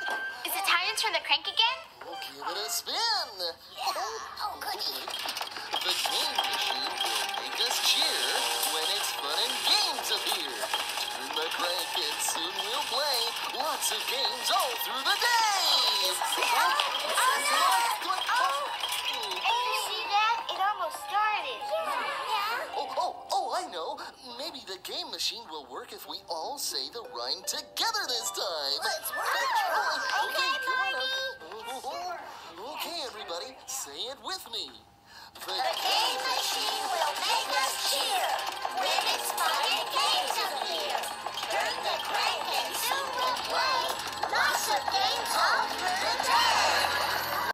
Is it time to turn the crank again? We'll give it a spin. Yeah. Oh, goody. The game machine will make us cheer when its fun and games appear. Turn the crank and soon we'll play lots of games all through the day. Did you see that? It almost started. Yeah. Oh, I know. Maybe the game machine will work if we all say the rhyme together this time. Let's work. Okay, come on Barney. now. Okay, everybody, say it with me.